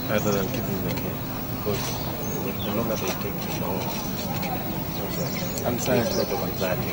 rather than keeping the key, because the longer they take, the more anxiety. Sort of anxiety.